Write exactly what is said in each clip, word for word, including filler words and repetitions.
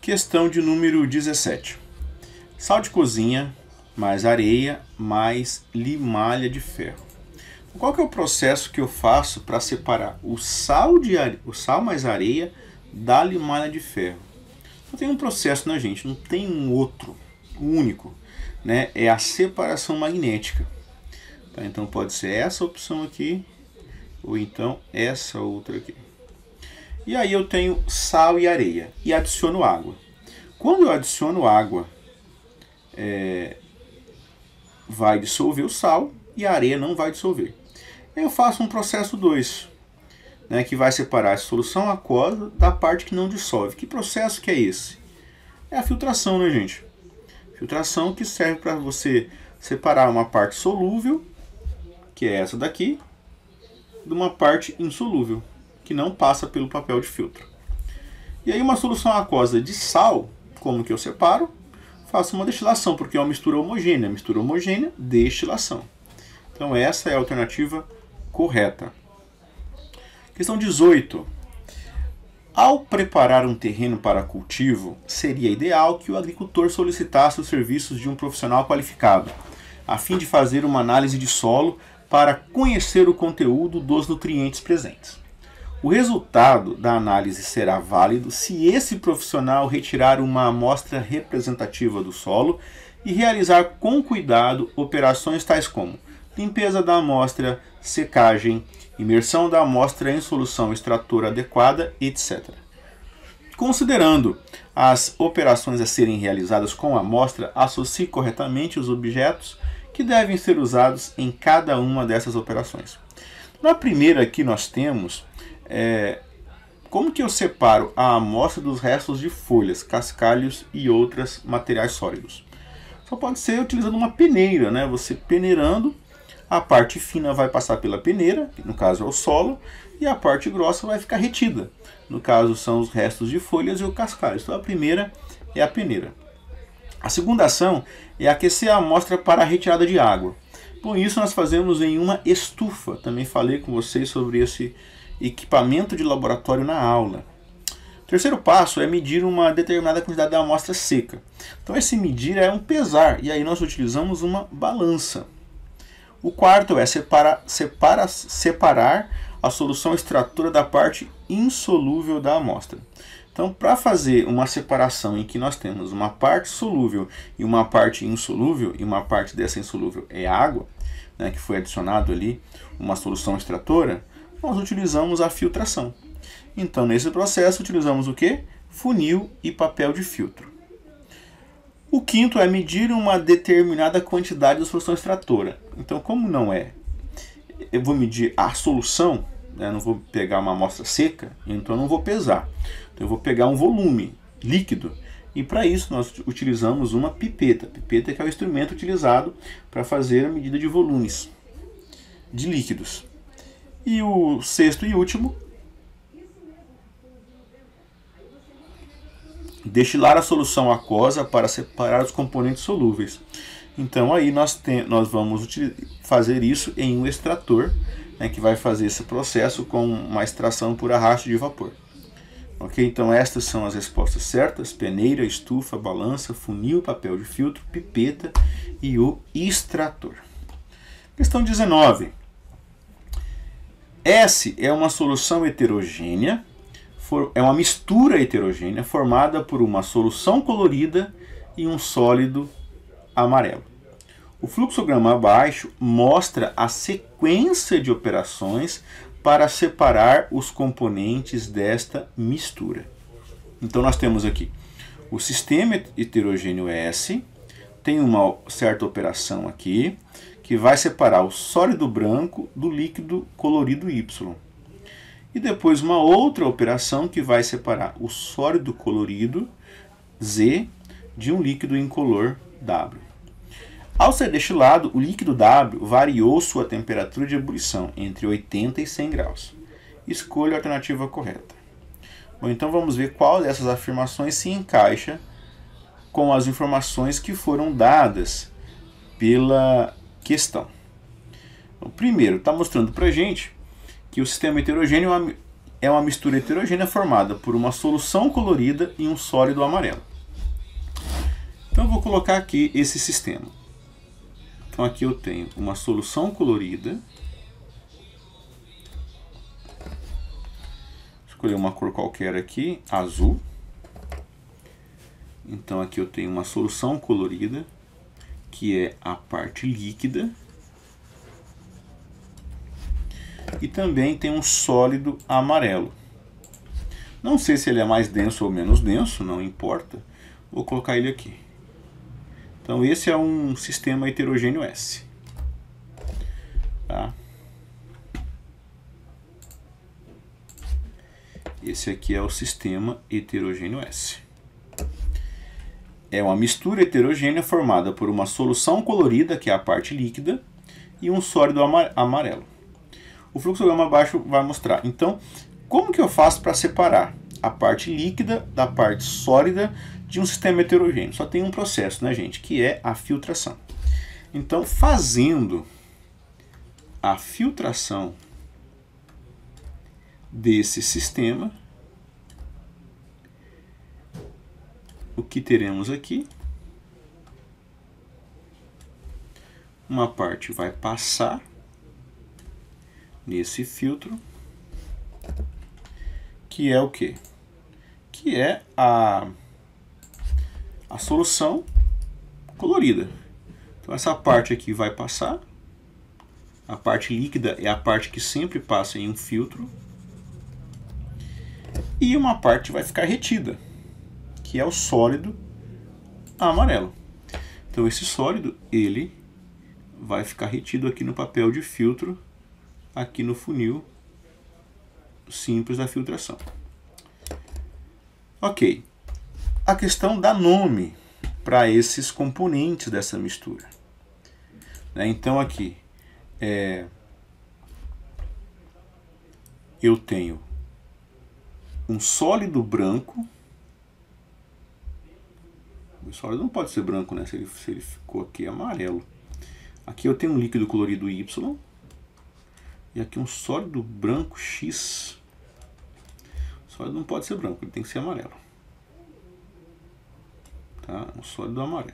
Questão de número dezessete. Sal de cozinha mais areia mais limalha de ferro. Qual que é o processo que eu faço para separar o sal, de are... o sal mais areia da limalha de ferro? Não tem um processo, né, gente? Não tem um outro, único. Né? É a separação magnética. Tá? Então pode ser essa opção aqui, ou então essa outra aqui. E aí eu tenho sal e areia, e adiciono água. Quando eu adiciono água, é, vai dissolver o sal, e a areia não vai dissolver. Eu faço um processo dois, né, que vai separar a solução aquosa da parte que não dissolve. Que processo que é esse? É a filtração, né, gente? Filtração que serve para você separar uma parte solúvel, que é essa daqui, de uma parte insolúvel, que não passa pelo papel de filtro. E aí uma solução aquosa de sal, como que eu separo? Faço uma destilação, porque é uma mistura homogênea. Mistura homogênea, destilação. Então essa é a alternativa correta. Questão dezoito. Ao preparar um terreno para cultivo, seria ideal que o agricultor solicitasse os serviços de um profissional qualificado, a fim de fazer uma análise de solo para conhecer o conteúdo dos nutrientes presentes. O resultado da análise será válido se esse profissional retirar uma amostra representativa do solo e realizar com cuidado operações tais como limpeza da amostra, secagem, imersão da amostra em solução extratora adequada, etcétera. Considerando as operações a serem realizadas com a amostra, associe corretamente os objetos que devem ser usados em cada uma dessas operações. Na primeira aqui nós temos é, como que eu separo a amostra dos restos de folhas, cascalhos e outros materiais sólidos. Só pode ser utilizando uma peneira, né? Você peneirando, a parte fina vai passar pela peneira, que no caso é o solo, e a parte grossa vai ficar retida. No caso são os restos de folhas e o cascalho. Então a primeira é a peneira. A segunda ação é aquecer a amostra para a retirada de água. Com isso nós fazemos em uma estufa. Também falei com vocês sobre esse equipamento de laboratório na aula. O terceiro passo é medir uma determinada quantidade da amostra seca. Então esse medir é um pesar, e aí nós utilizamos uma balança. O quarto é separa, separa, separar a solução extratora da parte insolúvel da amostra. Então, para fazer uma separação em que nós temos uma parte solúvel e uma parte insolúvel, e uma parte dessa insolúvel é água, né, que foi adicionado ali uma solução extratora, nós utilizamos a filtração. Então, nesse processo, utilizamos o quê? Funil e papel de filtro. O quinto é medir uma determinada quantidade de solução extratora. Então, como não é, eu vou medir a solução, né, não vou pegar uma amostra seca, então eu não vou pesar. Então, eu vou pegar um volume líquido. E para isso nós utilizamos uma pipeta. Pipeta que é o instrumento utilizado para fazer a medida de volumes de líquidos. E o sexto e último, destilar a solução aquosa para separar os componentes solúveis. Então aí nós, tem, nós vamos fazer isso em um extrator, né, que vai fazer esse processo com uma extração por arrasto de vapor. Ok? Então estas são as respostas certas: peneira, estufa, balança, funil, papel de filtro, pipeta e o extrator. Questão dezenove. S é uma solução heterogênea, for, é uma mistura heterogênea formada por uma solução colorida e um sólido amarelo. O fluxograma abaixo mostra a sequência de operações para separar os componentes desta mistura. Então nós temos aqui o sistema heterogêneo S, tem uma certa operação aqui, que vai separar o sólido branco do líquido colorido Y. E depois uma outra operação que vai separar o sólido colorido Z de um líquido incolor W. Ao ser destilado, o líquido W variou sua temperatura de ebulição entre oitenta e cem graus. Escolha a alternativa correta. Bom, então vamos ver qual dessas afirmações se encaixa com as informações que foram dadas pela questão. Então, primeiro, está mostrando para a gente que o sistema heterogêneo é uma mistura heterogênea formada por uma solução colorida e um sólido amarelo. Então eu vou colocar aqui esse sistema. Então aqui eu tenho uma solução colorida. Escolher uma cor qualquer aqui, azul. Então aqui eu tenho uma solução colorida, que é a parte líquida. E também tem um sólido amarelo. Não sei se ele é mais denso ou menos denso, não importa. Vou colocar ele aqui. Então esse é um sistema heterogêneo S. Tá? Esse aqui é o sistema heterogêneo S. É uma mistura heterogênea formada por uma solução colorida, que é a parte líquida, e um sólido amarelo. O fluxograma abaixo vai mostrar. Então, como que eu faço para separar a parte líquida da parte sólida de um sistema heterogêneo? Só tem um processo, né, gente? Que é a filtração. Então, fazendo a filtração desse sistema, o que teremos aqui? Uma parte vai passar nesse filtro, que é o quê? Que é a, a solução colorida. Então essa parte aqui vai passar, a parte líquida é a parte que sempre passa em um filtro, e uma parte vai ficar retida, que é o sólido amarelo. Então esse sólido, ele vai ficar retido aqui no papel de filtro, aqui no funil simples da filtração. Ok. A questão dá nome para esses componentes dessa mistura. Né? Então aqui é, eu tenho um sólido branco. O sólido não pode ser branco, né? Se ele, se ele ficou aqui amarelo. Aqui eu tenho um líquido colorido Y. E aqui um sólido branco X. O sólido não pode ser branco, ele tem que ser amarelo. Tá? Um sólido amarelo.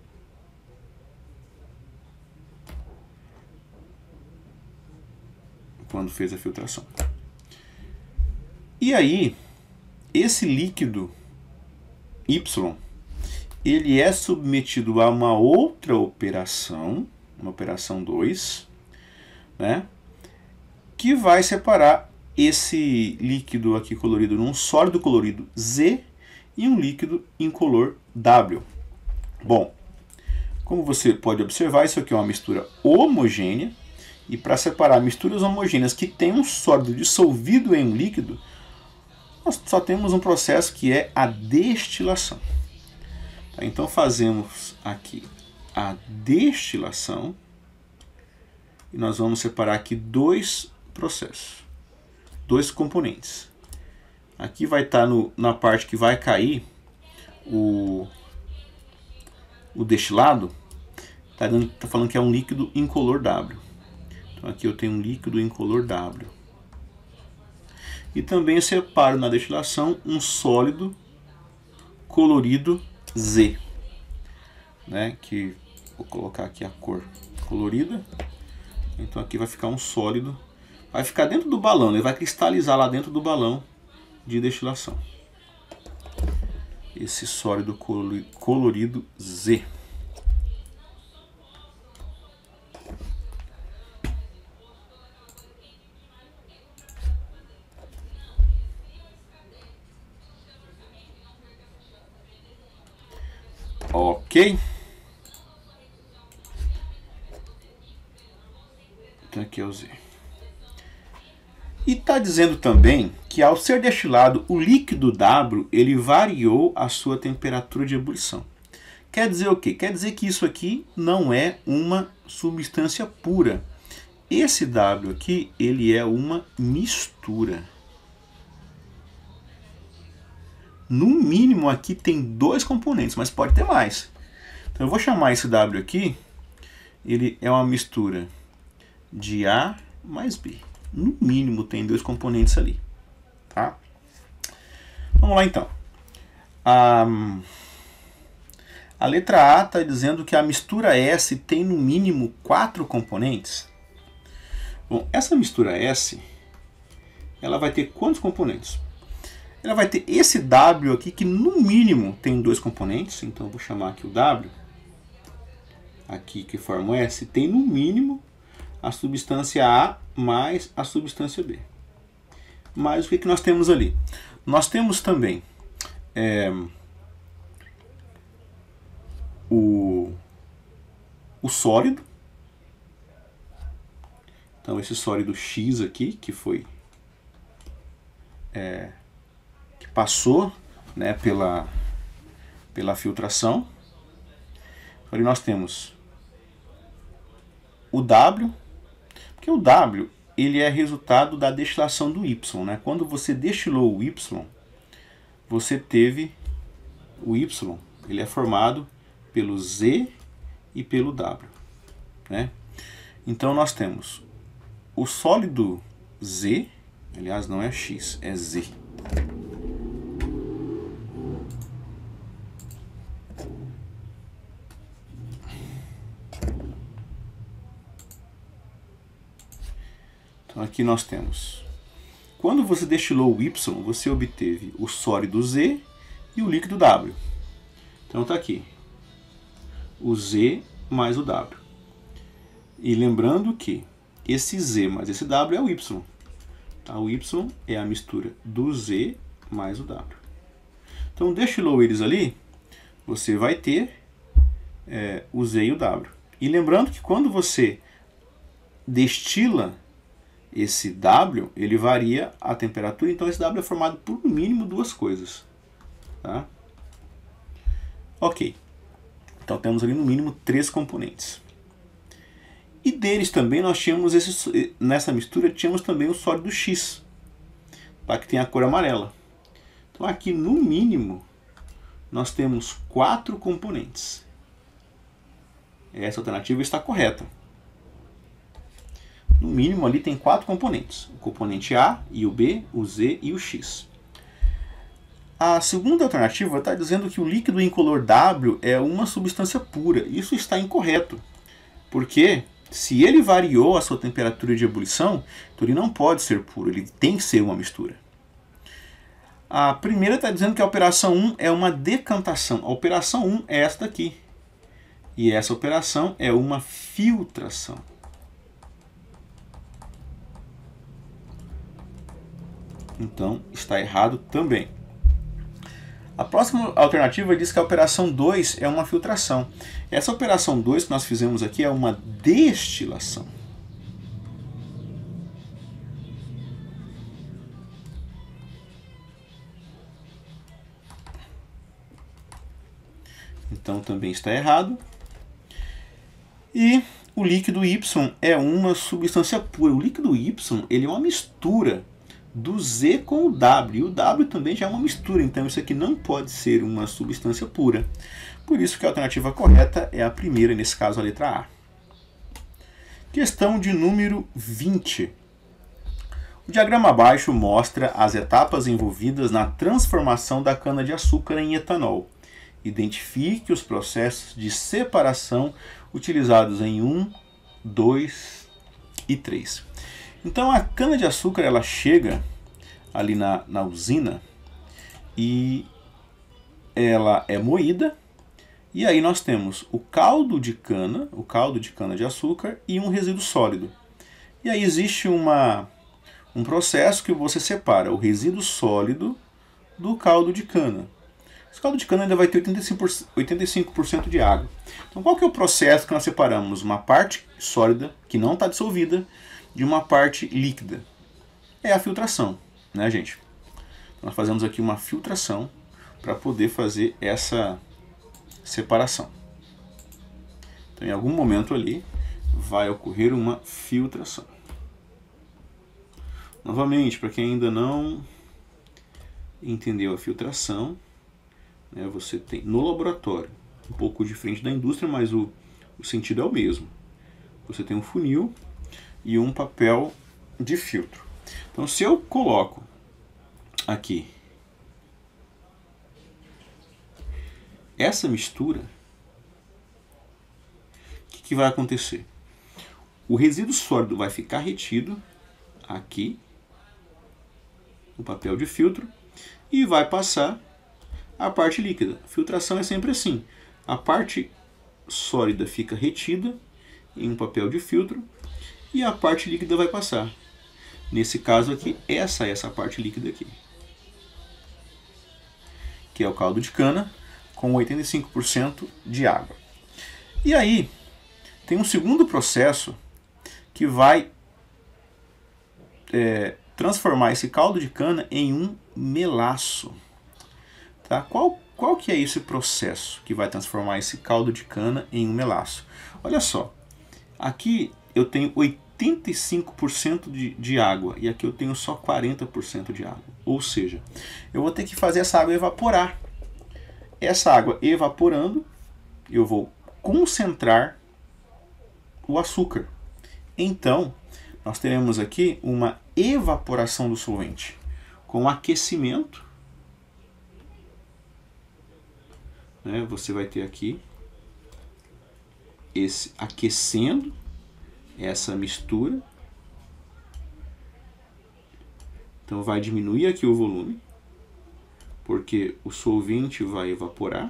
Quando fez a filtração. E aí, esse líquido Y, ele é submetido a uma outra operação, uma operação dois, né? Que vai separar esse líquido aqui colorido num sólido colorido Z e um líquido incolor W. Bom, como você pode observar, isso aqui é uma mistura homogênea, e para separar misturas homogêneas que têm um sólido dissolvido em um líquido, nós só temos um processo que é a destilação. Tá? Então fazemos aqui a destilação, e nós vamos separar aqui dois processos, dois componentes. Aqui vai estar no, na parte que vai cair o, o destilado, está tá falando que é um líquido incolor W. Então aqui eu tenho um líquido incolor W. E também eu separo na destilação um sólido colorido Z, né? Que vou colocar aqui a cor colorida. Então aqui vai ficar um sólido, vai ficar dentro do balão, ele vai cristalizar lá dentro do balão de destilação. Esse sólido colorido Z. Ok? Então aqui é o Z. E está dizendo também que ao ser destilado, o líquido W ele variou a sua temperatura de ebulição. Quer dizer o quê? Quer dizer que isso aqui não é uma substância pura. Esse W aqui, ele é uma mistura. No mínimo aqui tem dois componentes, mas pode ter mais. Então eu vou chamar esse W aqui, ele é uma mistura de A mais B. No mínimo tem dois componentes ali. tá? Vamos lá então. A, a letra A está dizendo que a mistura S tem no mínimo quatro componentes. Bom, essa mistura S, ela vai ter quantos componentes? Ela vai ter esse W aqui, que no mínimo tem dois componentes. Então eu vou chamar aqui o W. Aqui que forma o S, tem no mínimo a substância A mais a substância B. Mas o que, que nós temos ali? Nós temos também é, o, o sólido. Então esse sólido X aqui, que foi é, que passou, né, pela, pela filtração. Ali nós temos o W, porque o W ele é resultado da destilação do Y, né? Quando você destilou o Y, você teve o Y, ele é formado pelo Z e pelo W, né? Então nós temos o sólido Z, aliás não é X, é Z. Então aqui nós temos, quando você destilou o Y, você obteve o sólido Z e o líquido W. Então está aqui, o Z mais o W. E lembrando que esse Z mais esse W é o Y. Tá? O Y é a mistura do Z mais o W. Então destilou eles ali, você vai ter é, o Z e o W. E lembrando que quando você destila esse W, ele varia a temperatura, então esse W é formado por no mínimo duas coisas. Tá? Ok. Então temos ali no mínimo três componentes. E deles também nós tínhamos, esse, nessa mistura, tínhamos também o sólido X, tá? Que tem a cor amarela. Então aqui no mínimo nós temos quatro componentes. Essa alternativa está correta. No mínimo ali tem quatro componentes. O componente A e o B, o Z e o X. A segunda alternativa está dizendo que o líquido incolor W é uma substância pura. Isso está incorreto. Porque se ele variou a sua temperatura de ebulição, então ele não pode ser puro, ele tem que ser uma mistura. A primeira está dizendo que a operação um é uma decantação. A operação um é esta aqui. E essa operação é uma filtração. Então, está errado também. A próxima alternativa diz que a operação dois é uma filtração. Essa operação dois que nós fizemos aqui é uma destilação. Então, também está errado. E o líquido Y é uma substância pura. O líquido Y ele é uma mistura do Z com o W. E o W também já é uma mistura, então isso aqui não pode ser uma substância pura. Por isso que a alternativa correta é a primeira, nesse caso a letra A. Questão de número vinte. O diagrama abaixo mostra as etapas envolvidas na transformação da cana-de-açúcar em etanol. Identifique os processos de separação utilizados em um, dois e três. Então a cana-de-açúcar ela chega ali na, na usina e ela é moída, e aí nós temos o caldo de cana, o caldo de cana-de-açúcar e um resíduo sólido. E aí existe uma, um processo que você separa o resíduo sólido do caldo de cana. Esse caldo de cana ainda vai ter oitenta e cinco por cento de água. Então qual que é o processo que nós separamos uma parte sólida, que não está dissolvida, de uma parte líquida? É a filtração, né, gente? Nós fazemos aqui uma filtração para poder fazer essa separação. Então, em algum momento ali, vai ocorrer uma filtração. Novamente, para quem ainda não entendeu a filtração, né, você tem no laboratório, um pouco diferente da indústria, mas o, o sentido é o mesmo. Você tem um funil e um papel de filtro. Então, se eu coloco aqui essa mistura, o que, que vai acontecer? O resíduo sólido vai ficar retido aqui no papel de filtro e vai passar a parte líquida. Filtração é sempre assim. A parte sólida fica retida em um papel de filtro e a parte líquida vai passar. Nesse caso aqui, essa é essa parte líquida aqui, que é o caldo de cana com oitenta e cinco por cento de água. E aí, tem um segundo processo que vai é, transformar esse caldo de cana em um melaço. Tá? Qual, qual que é esse processo que vai transformar esse caldo de cana em um melaço? Olha só, aqui eu tenho oitenta e cinco por cento de, de água e aqui eu tenho só quarenta por cento de água. Ou seja, eu vou ter que fazer essa água evaporar. Essa água evaporando, eu vou concentrar o açúcar. Então, nós teremos aqui uma evaporação do solvente com aquecimento. Né? Você vai ter aqui esse aquecendo essa mistura. Então vai diminuir aqui o volume, porque o solvente vai evaporar.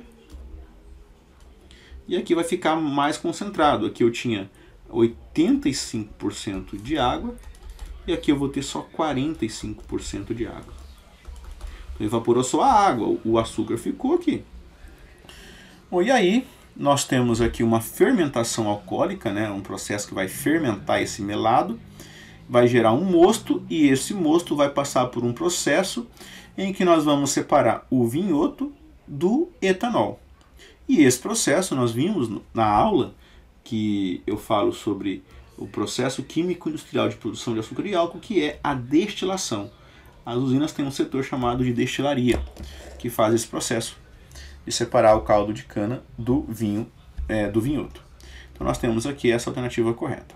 E aqui vai ficar mais concentrado. Aqui eu tinha oitenta e cinco por cento de água e aqui eu vou ter só quarenta e cinco por cento de água. Então evaporou só a água, o açúcar ficou aqui. Bom, e aí nós temos aqui uma fermentação alcoólica, né? Um processo que vai fermentar esse melado, vai gerar um mosto e esse mosto vai passar por um processo em que nós vamos separar o vinhoto do etanol. E esse processo nós vimos na aula que eu falo sobre o processo químico industrial de produção de açúcar e álcool, que é a destilação. As usinas têm um setor chamado de destilaria, que faz esse processo de separar o caldo de cana do vinho, é, do vinhoto. Então nós temos aqui essa alternativa correta.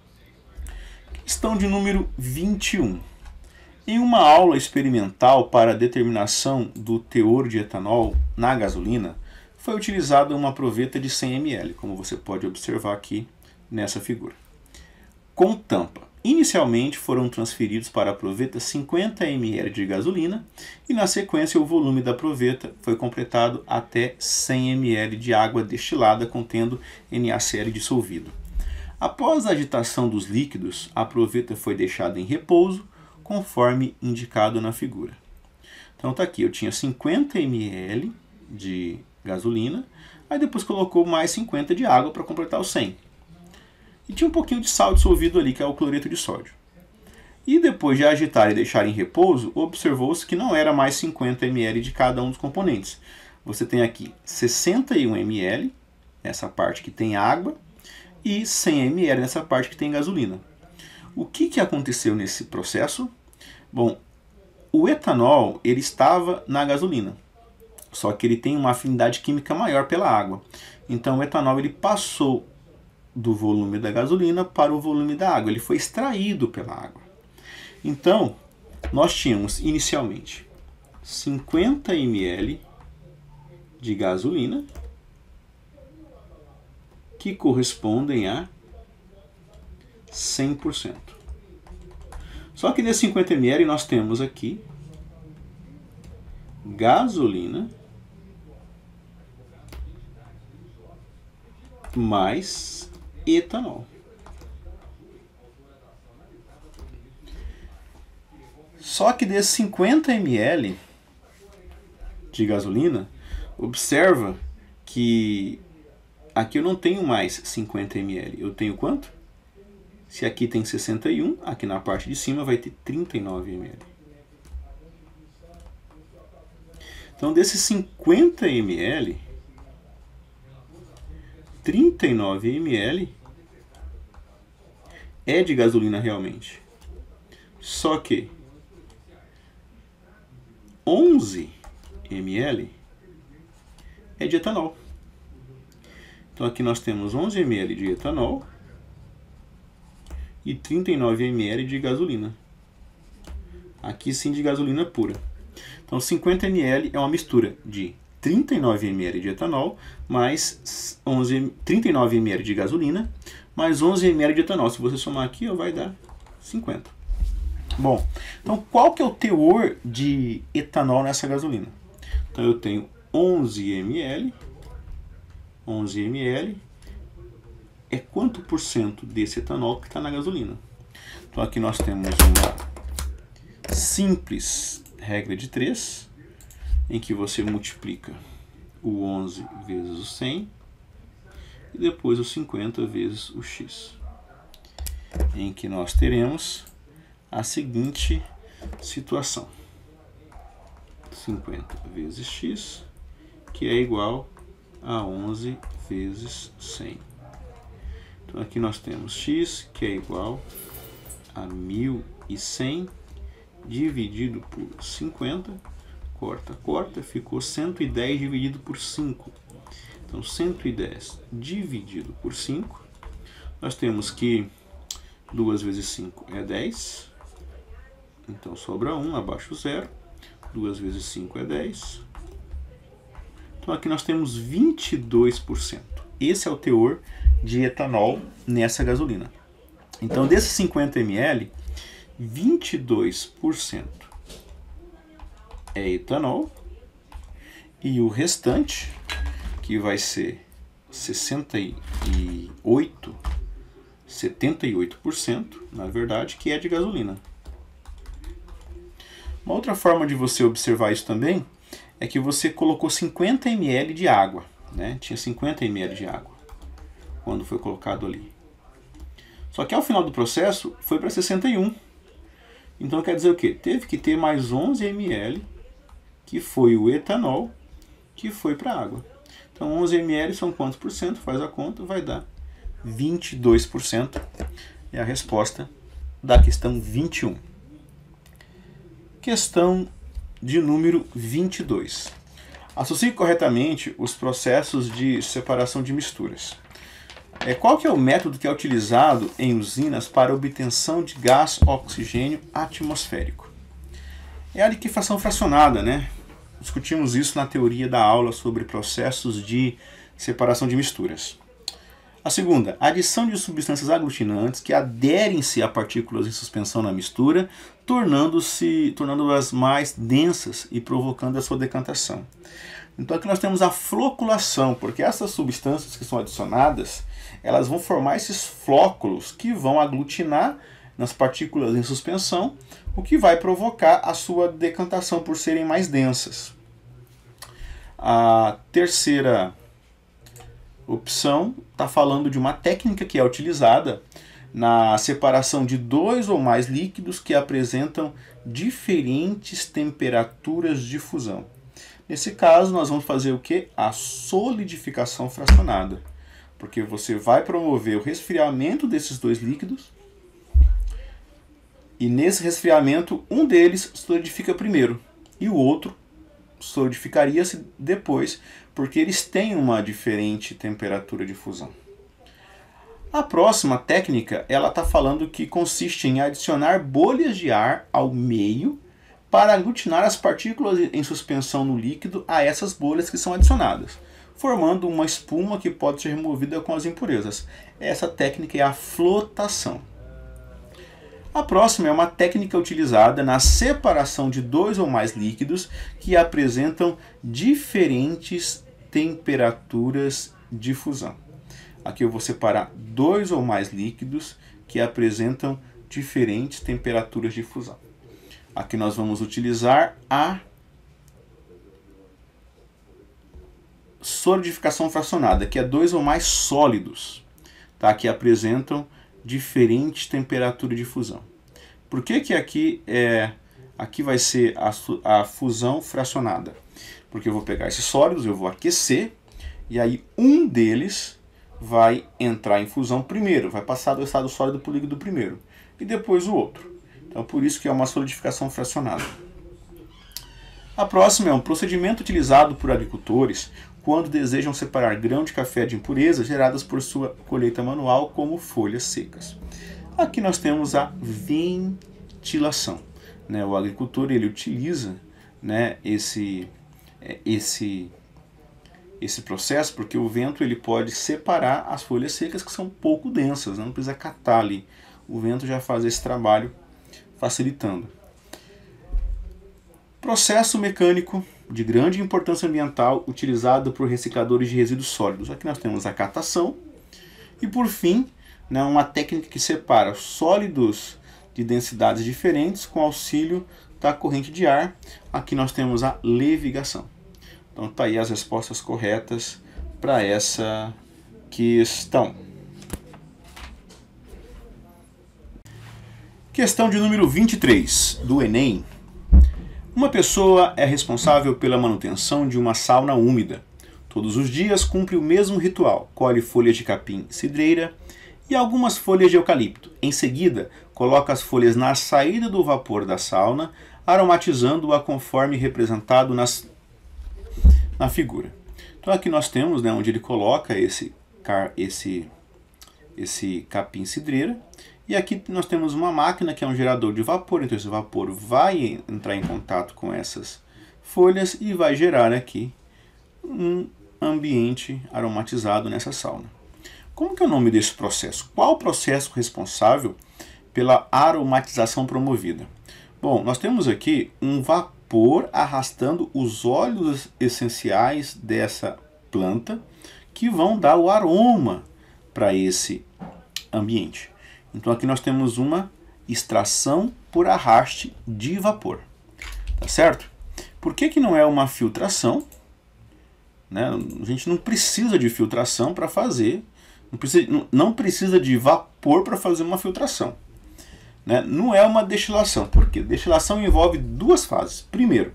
Questão de número vinte e um. Em uma aula experimental para determinação do teor de etanol na gasolina, foi utilizada uma proveta de cem mililitros, como você pode observar aqui nessa figura, com tampa. Inicialmente foram transferidos para a proveta cinquenta mililitros de gasolina e na sequência o volume da proveta foi completado até cem mililitros de água destilada contendo NaCl dissolvido. Após a agitação dos líquidos, a proveta foi deixada em repouso, conforme indicado na figura. Então tá aqui, eu tinha cinquenta mililitros de gasolina, aí depois colocou mais cinquenta de água para completar os cem. E tinha um pouquinho de sal dissolvido ali, que é o cloreto de sódio. E depois de agitar e deixar em repouso, observou-se que não era mais cinquenta mililitros de cada um dos componentes. Você tem aqui sessenta e um mililitros, nessa parte que tem água, e cem mililitros nessa parte que tem gasolina. O que, que aconteceu nesse processo? Bom, o etanol ele estava na gasolina, só que ele tem uma afinidade química maior pela água. Então o etanol ele passou do volume da gasolina para o volume da água, ele foi extraído pela água. Então, nós tínhamos inicialmente cinquenta mililitros de gasolina, que correspondem a cem por cento. Só que nesses cinquenta mililitros nós temos aqui gasolina mais etanol. Só que desses cinquenta mililitros de gasolina, observa que aqui eu não tenho mais cinquenta mililitros. Eu tenho quanto? Se aqui tem sessenta e um, aqui na parte de cima vai ter trinta e nove mililitros. Então desses cinquenta mililitros, trinta e nove mililitros é de gasolina realmente. Só que onze mililitros é de etanol. Então aqui nós temos onze mililitros de etanol e trinta e nove mililitros de gasolina. Aqui sim de gasolina pura. Então cinquenta mililitros é uma mistura de trinta e nove mililitros de etanol mais onze, trinta e nove mililitros de gasolina mais onze mililitros de etanol. Se você somar aqui, ó, vai dar cinquenta. Bom, então qual que é o teor de etanol nessa gasolina? Então eu tenho onze mililitros, onze mililitros é quanto por cento desse etanol que está na gasolina? Então aqui nós temos uma simples regra de três, em que você multiplica o onze vezes o cem e depois o cinquenta vezes o x, em que nós teremos a seguinte situação: cinquenta vezes x, que é igual a onze vezes cem. Então aqui nós temos x, que é igual a mil e cem dividido por cinquenta, corta, corta, ficou cento e dez dividido por cinco. Então cento e dez dividido por cinco, nós temos que duas vezes cinco é dez, então sobra um, abaixo zero, duas vezes cinco é dez. Então aqui nós temos vinte e dois por cento. Esse é o teor de etanol nessa gasolina. Então desses cinquenta mililitros, vinte e dois por cento é etanol e o restante, que vai ser sessenta e oito, setenta e oito por cento, na verdade, que é de gasolina. Uma outra forma de você observar isso também é que você colocou cinquenta mililitros de água, né? Tinha cinquenta mililitros de água quando foi colocado ali. Só que ao final do processo foi para sessenta e um. Então quer dizer o quê? Teve que ter mais onze mililitros, que foi o etanol, que foi para a água. Então onze mililitros são quantos por cento? Faz a conta, vai dar vinte e dois por cento. É a resposta da questão vinte e um. Questão de número vinte e dois. Associe corretamente os processos de separação de misturas. É, qual que é o método que é utilizado em usinas para obtenção de gás oxigênio atmosférico? É a liquefação fracionada, né? Discutimos isso na teoria da aula sobre processos de separação de misturas. A segunda, adição de substâncias aglutinantes que aderem-se a partículas em suspensão na mistura, tornando-se, tornando-as mais densas e provocando a sua decantação. Então aqui nós temos a floculação, porque essas substâncias que são adicionadas, elas vão formar esses flóculos que vão aglutinar nas partículas em suspensão, o que vai provocar a sua decantação por serem mais densas. A terceira opção está falando de uma técnica que é utilizada na separação de dois ou mais líquidos que apresentam diferentes temperaturas de fusão. Nesse caso, nós vamos fazer o que? A solidificação fracionada, porque você vai promover o resfriamento desses dois líquidos e nesse resfriamento um deles solidifica primeiro e o outro solidificaria-se depois, porque eles têm uma diferente temperatura de fusão. A próxima técnica, ela está falando que consiste em adicionar bolhas de ar ao meio para aglutinar as partículas em suspensão no líquido a essas bolhas que são adicionadas, formando uma espuma que pode ser removida com as impurezas. Essa técnica é a flotação. A próxima é uma técnica utilizada na separação de dois ou mais líquidos que apresentam diferentes temperaturas de fusão. Aqui eu vou separar dois ou mais líquidos que apresentam diferentes temperaturas de fusão. Aqui nós vamos utilizar a solidificação fracionada, que é dois ou mais sólidos, tá? Que apresentam diferentes temperaturas de fusão. Por que que aqui, é, aqui vai ser a, a fusão fracionada? Porque eu vou pegar esses sólidos, eu vou aquecer, e aí um deles vai entrar em fusão primeiro, vai passar do estado sólido para o líquido primeiro, e depois o outro. Então por isso que é uma solidificação fracionada. A próxima é um procedimento utilizado por agricultores quando desejam separar grão de café de impurezas geradas por sua colheita manual, como folhas secas. Aqui nós temos a ventilação, né? O agricultor ele utiliza né, esse, esse, esse processo, porque o vento ele pode separar as folhas secas que são pouco densas, né? Não precisa catar ali. O vento já faz esse trabalho facilitando. Processo mecânico de grande importância ambiental utilizado por recicladores de resíduos sólidos. Aqui nós temos a catação e, por fim, né, uma técnica que separa sólidos de densidades diferentes com auxílio da corrente de ar. Aqui nós temos a levigação. Então tá aí as respostas corretas para essa questão. Questão de número vinte e três do Enem. Uma pessoa é responsável pela manutenção de uma sauna úmida. Todos os dias cumpre o mesmo ritual, colhe folhas de capim cidreira e algumas folhas de eucalipto. Em seguida, coloca as folhas na saída do vapor da sauna, aromatizando-a conforme representado nas, na figura. Então aqui nós temos, né, onde ele coloca esse, esse, esse capim cidreira. E aqui nós temos uma máquina que é um gerador de vapor, então esse vapor vai entrar em contato com essas folhas e vai gerar aqui um ambiente aromatizado nessa sauna. Como que é o nome desse processo? Qual o processo responsável pela aromatização promovida? Bom, nós temos aqui um vapor arrastando os óleos essenciais dessa planta que vão dar o aroma para esse ambiente. Então aqui nós temos uma extração por arraste de vapor, tá certo? Por que que não é uma filtração? Né? A gente não precisa de filtração para fazer, não precisa, não precisa de vapor para fazer uma filtração. Né? Não é uma destilação, porque destilação envolve duas fases. Primeiro,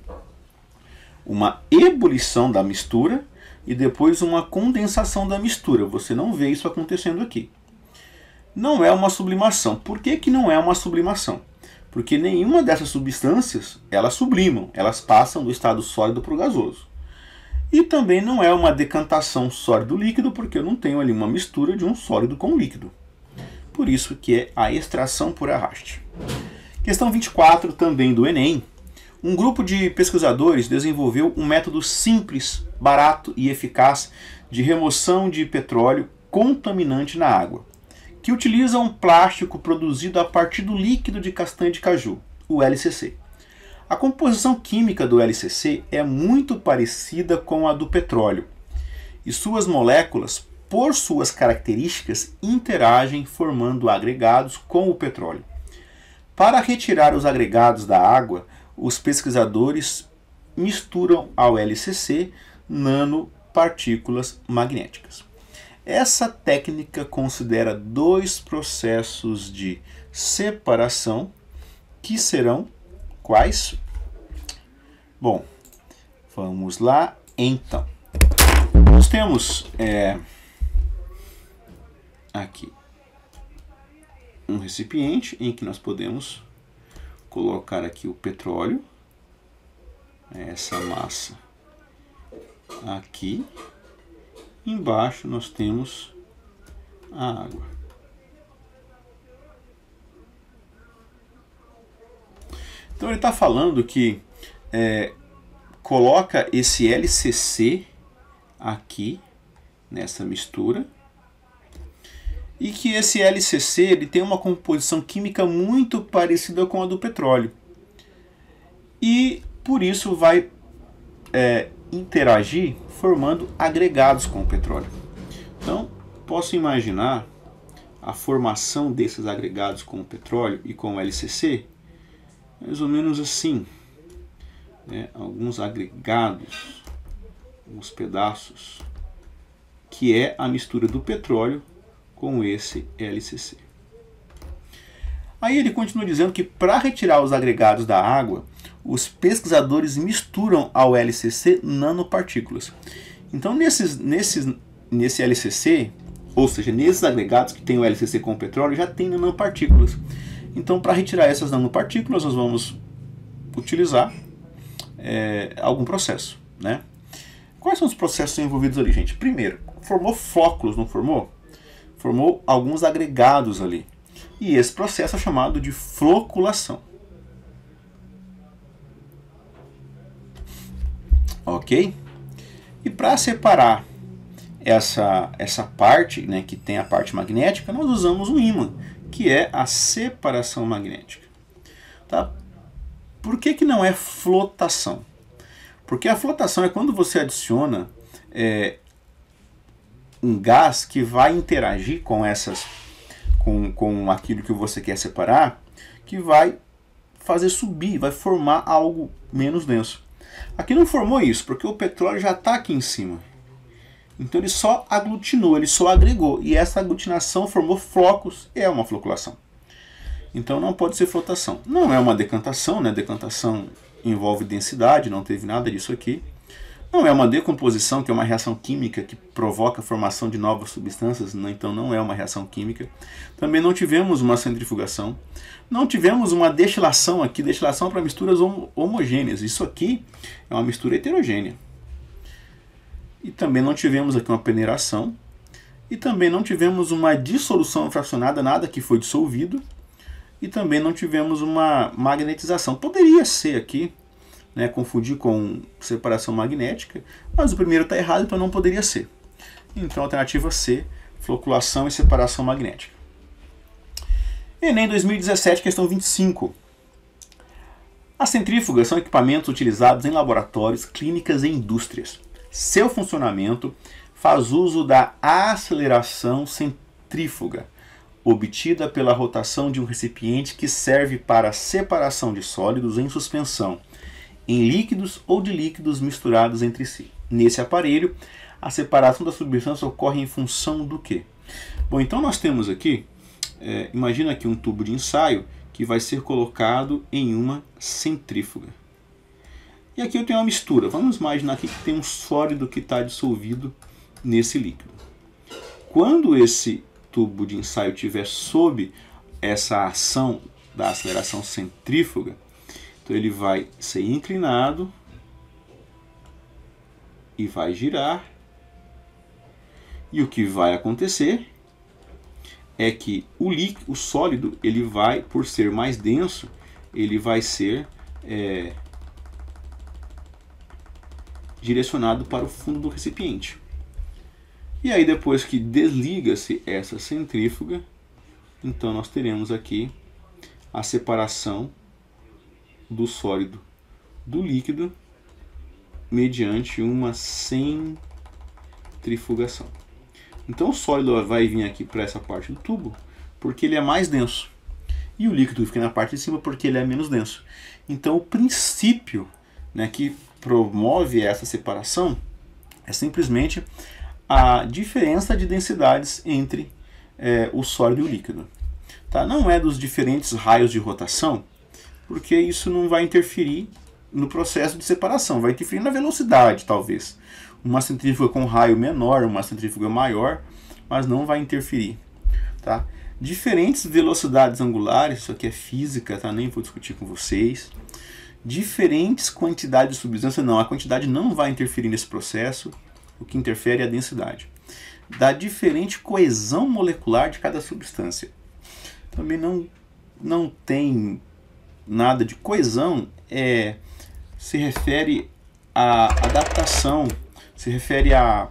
uma ebulição da mistura e depois uma condensação da mistura. Você não vê isso acontecendo aqui. Não é uma sublimação. Por que que não é uma sublimação? Porque nenhuma dessas substâncias, elas sublimam, elas passam do estado sólido para o gasoso. E também não é uma decantação sólido-líquido, porque eu não tenho ali uma mistura de um sólido com líquido. Por isso que é a extração por arraste. Questão vinte e quatro, também do Enem. Um grupo de pesquisadores desenvolveu um método simples, barato e eficaz de remoção de petróleo contaminante na água, que utiliza um plástico produzido a partir do líquido de castanha de caju, o L C C. A composição química do L C C é muito parecida com a do petróleo, e suas moléculas, por suas características, interagem formando agregados com o petróleo. Para retirar os agregados da água, os pesquisadores misturam ao L C C nanopartículas magnéticas. Essa técnica considera dois processos de separação que serão quais? Bom, vamos lá então. Nós temos é, aqui um recipiente em que nós podemos colocar aqui o petróleo, essa massa aqui. Embaixo nós temos a água. Então ele está falando que é, coloca esse L C C aqui nessa mistura e que esse L C C ele tem uma composição química muito parecida com a do petróleo e por isso vai é, interagir formando agregados com o petróleo. Então, posso imaginar a formação desses agregados com o petróleo e com o L C C mais ou menos assim, né? Alguns agregados, alguns pedaços, que é a mistura do petróleo com esse L C C. Aí ele continua dizendo que para retirar os agregados da água, os pesquisadores misturam ao L C C nanopartículas. Então, nesses, nesses, nesse L C C, ou seja, nesses agregados que tem o L C C com o petróleo, já tem nanopartículas. Então, para retirar essas nanopartículas, nós vamos utilizar é, algum processo, né? Quais são os processos envolvidos ali, gente? Primeiro, formou flóculos, não formou? Formou alguns agregados ali. E esse processo é chamado de floculação. Ok? E para separar essa, essa parte, né, que tem a parte magnética, nós usamos um ímã, que é a separação magnética. Tá? Por que que não é flotação? Porque a flotação é quando você adiciona é, um gás que vai interagir com essas, com, com aquilo que você quer separar, que vai fazer subir, vai formar algo menos denso. Aqui não formou isso, porque o petróleo já está aqui em cima. Então ele só aglutinou, ele só agregou. E essa aglutinação formou flocos, é uma floculação. Então não pode ser flotação. Não é uma decantação, né? Decantação envolve densidade, não teve nada disso aqui. Não é uma decomposição, que é uma reação química que provoca a formação de novas substâncias, então não é uma reação química. Também não tivemos uma centrifugação. Não tivemos uma destilação aqui, destilação para misturas hom homogêneas. Isso aqui é uma mistura heterogênea. E também não tivemos aqui uma peneiração. E também não tivemos uma dissolução fracionada, nada que foi dissolvido. E também não tivemos uma magnetização. Poderia ser aqui, né, confundir com separação magnética, mas o primeiro está errado, então não poderia ser. Então, alternativa C, floculação e separação magnética. Enem dois mil e dezessete, questão vinte e cinco. As centrífugas são equipamentos utilizados em laboratórios, clínicas e indústrias. Seu funcionamento faz uso da aceleração centrífuga, obtida pela rotação de um recipiente que serve para a separação de sólidos em suspensão, em líquidos ou de líquidos misturados entre si. Nesse aparelho, a separação da substância ocorre em função do quê? Bom, então nós temos aqui, é, imagina aqui um tubo de ensaio que vai ser colocado em uma centrífuga. E aqui eu tenho uma mistura. Vamos imaginar aqui que tem um sólido que está dissolvido nesse líquido. Quando esse tubo de ensaio estiver sob essa ação da aceleração centrífuga, então ele vai ser inclinado e vai girar. E o que vai acontecer é que o líquido, o sólido, ele vai, por ser mais denso, ele vai ser é, direcionado para o fundo do recipiente. E aí depois que desliga-se essa centrífuga, então nós teremos aqui a separação do sólido do líquido mediante uma centrifugação. Então o sólido vai vir aqui para essa parte do tubo porque ele é mais denso. E o líquido fica na parte de cima porque ele é menos denso. Então o princípio, né, que promove essa separação é simplesmente a diferença de densidades entre é, o sólido e o líquido. Tá? Não é dos diferentes raios de rotação, porque isso não vai interferir no processo de separação, vai interferir na velocidade, talvez. Uma centrífuga com raio menor, uma centrífuga maior, mas não vai interferir. Tá? Diferentes velocidades angulares, isso aqui é física, tá? Nem vou discutir com vocês. Diferentes quantidades de substância, não, a quantidade não vai interferir nesse processo, o que interfere é a densidade. Da diferente coesão molecular de cada substância. Também não, não tem nada de coesão, é, se refere à adaptação, se refere à,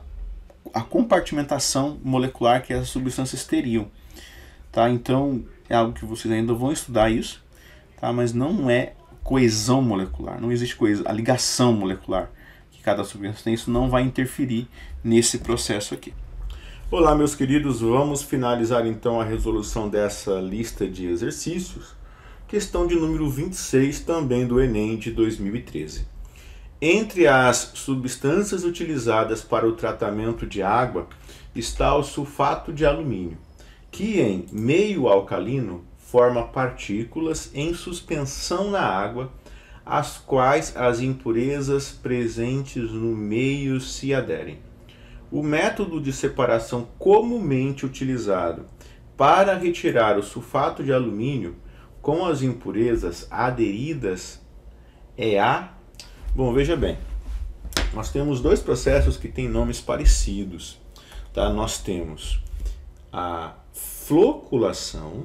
à compartimentação molecular que essas substâncias teriam. Tá? Então, é algo que vocês ainda vão estudar isso, tá? Mas não é coesão molecular, não existe coesão, a ligação molecular que cada substância tem, isso não vai interferir nesse processo aqui. Olá, meus queridos, vamos finalizar então a resolução dessa lista de exercícios. Questão de número vinte e seis, também do Enem de dois mil e treze. Entre as substâncias utilizadas para o tratamento de água está o sulfato de alumínio, que em meio alcalino forma partículas em suspensão na água, às quais as impurezas presentes no meio se aderem. O método de separação comumente utilizado para retirar o sulfato de alumínio com as impurezas aderidas é a... Bom, veja bem, nós temos dois processos que têm nomes parecidos. Tá? Nós temos a floculação.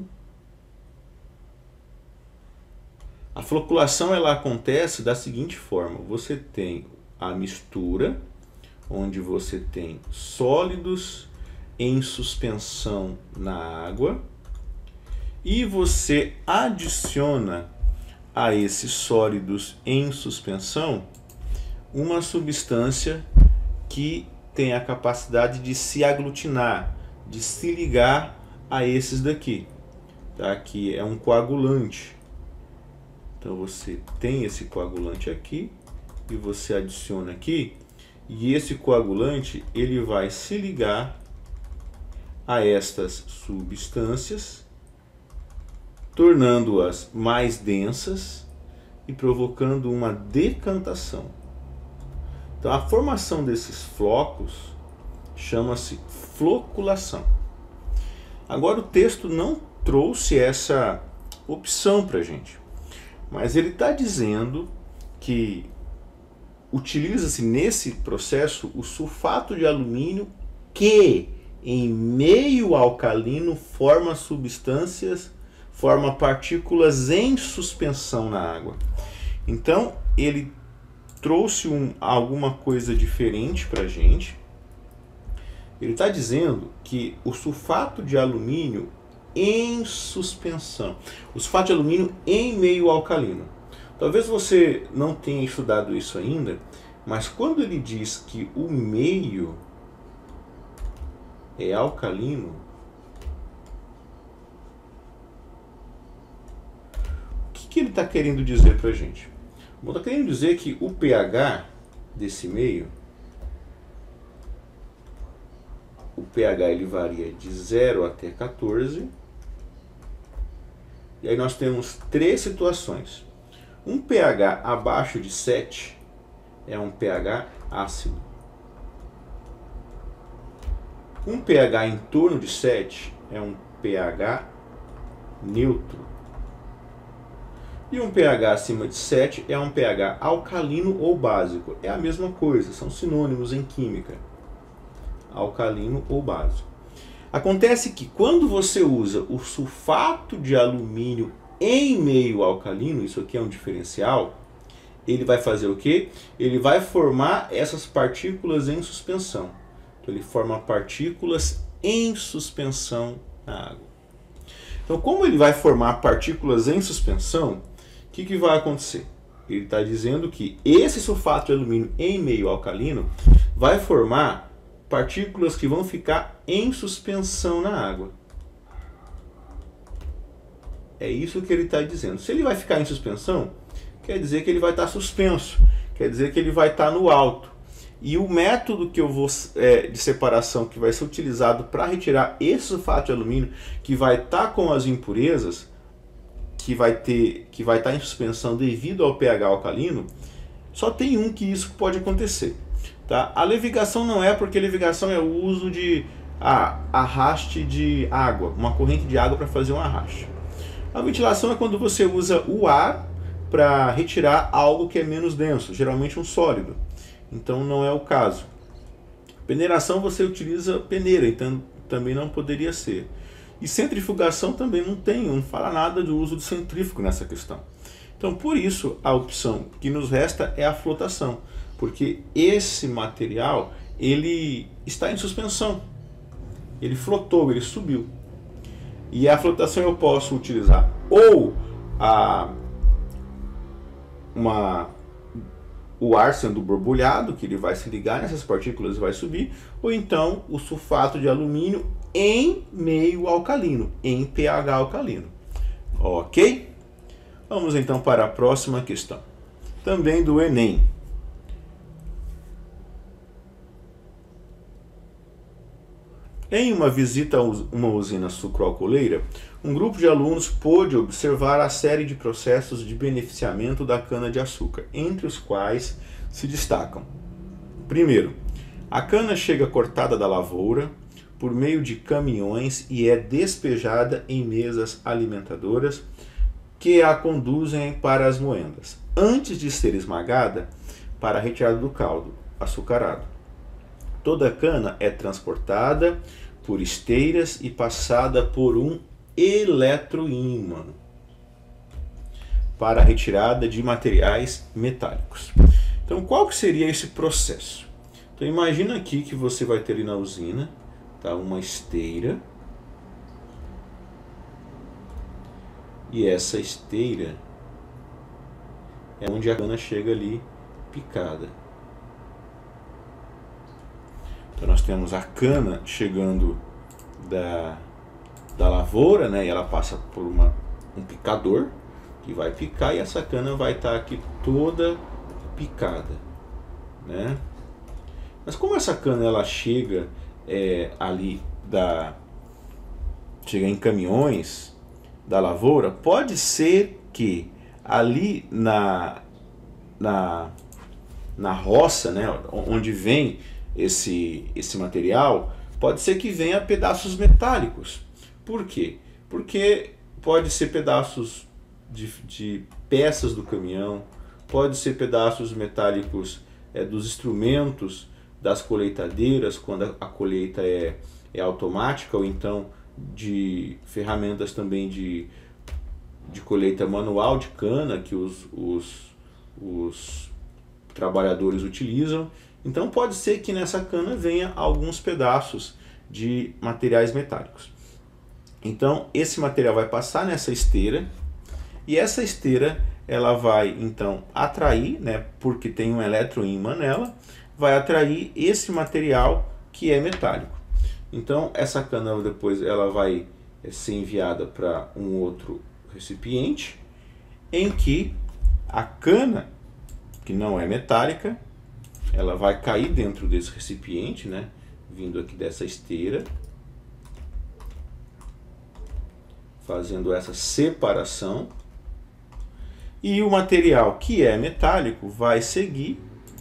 A floculação ela acontece da seguinte forma: você tem a mistura, onde você tem sólidos em suspensão na água, e você adiciona a esses sólidos em suspensão uma substância que tem a capacidade de se aglutinar, de se ligar a esses daqui, tá? Que é um coagulante. Então você tem esse coagulante aqui e você adiciona aqui, e esse coagulante ele vai se ligar a estas substâncias, tornando-as mais densas e provocando uma decantação. Então a formação desses flocos chama-se floculação. Agora o texto não trouxe essa opção para a gente, mas ele está dizendo que utiliza-se nesse processo o sulfato de alumínio que em meio alcalino forma substâncias, forma partículas em suspensão na água. Então ele trouxe um, alguma coisa diferente para a gente. Ele está dizendo que o sulfato de alumínio em suspensão, o sulfato de alumínio em meio alcalino. Talvez você não tenha estudado isso ainda, mas quando ele diz que o meio é alcalino, o que, que ele está querendo dizer para a gente? Bom, está querendo dizer que o pH desse meio, o pH ele varia de zero até quatorze, e aí nós temos três situações. Um pH abaixo de sete é um pH ácido. Um pH em torno de sete é um pH neutro. E um pH acima de sete é um pH alcalino ou básico. É a mesma coisa, são sinônimos em química. Alcalino ou básico. Acontece que quando você usa o sulfato de alumínio em meio alcalino, isso aqui é um diferencial, ele vai fazer o quê? Ele vai formar essas partículas em suspensão. Então ele forma partículas em suspensão na água. Então como ele vai formar partículas em suspensão, o que, que vai acontecer? Ele está dizendo que esse sulfato de alumínio em meio alcalino vai formar partículas que vão ficar em suspensão na água. É isso que ele está dizendo. Se ele vai ficar em suspensão, quer dizer que ele vai estar suspenso, quer dizer que ele vai estar no alto. E o método que eu vou é, de separação que vai ser utilizado para retirar esse sulfato de alumínio, que vai estar com as impurezas, que vai ter, que vai estar em suspensão devido ao pH alcalino, só tem um que isso pode acontecer. Tá? A levigação não é, porque levigação é o uso de ah, arraste de água, uma corrente de água para fazer um arraste. A ventilação é quando você usa o ar para retirar algo que é menos denso, geralmente um sólido. Então não é o caso. Peneiração você utiliza peneira, então também não poderia ser. E centrifugação também não tem, não fala nada do uso do centrífugo nessa questão. Então por isso a opção que nos resta é a flotação, porque esse material ele está em suspensão, ele flotou, ele subiu. E a flotação eu posso utilizar ou a, uma, o ar sendo borbulhado, que ele vai se ligar nessas partículas e vai subir, ou então o sulfato de alumínio em meio alcalino, em pH alcalino. Ok? Vamos então para a próxima questão, também do Enem. Em uma visita a uma usina sucroalcooleira, um grupo de alunos pôde observar a série de processos de beneficiamento da cana-de-açúcar, entre os quais se destacam: primeiro, a cana chega cortada da lavoura por meio de caminhões e é despejada em mesas alimentadoras que a conduzem para as moendas, antes de ser esmagada para a retirada do caldo açucarado. Toda a cana é transportada por esteiras e passada por um eletroímã para a retirada de materiais metálicos. Então, qual que seria esse processo? Então, imagina aqui que você vai ter ali na usina, tá, uma esteira. E essa esteira é onde a cana chega ali picada. Então nós temos a cana chegando da, da lavoura, né? E ela passa por uma, um picador que vai picar, e essa cana vai estar aqui toda picada, né? Mas como essa cana ela chega é, ali da chega em caminhões da lavoura, pode ser que ali na na na roça, né, onde vem esse esse material, pode ser que venha pedaços metálicos. Por quê? Porque pode ser pedaços de, de peças do caminhão, pode ser pedaços metálicos é, dos instrumentos das colheitadeiras, quando a, a colheita é, é automática, ou então de ferramentas também de, de colheita manual de cana que os, os, os trabalhadores utilizam. Então pode ser que nessa cana venha alguns pedaços de materiais metálicos. Então esse material vai passar nessa esteira, e essa esteira ela vai então atrair, né, porque tem um eletroímã nela, vai atrair esse material que é metálico. Então essa cana depois ela vai ser enviada para um outro recipiente, em que a cana, que não é metálica, ela vai cair dentro desse recipiente, né, vindo aqui dessa esteira, fazendo essa separação, e o material que é metálico vai seguir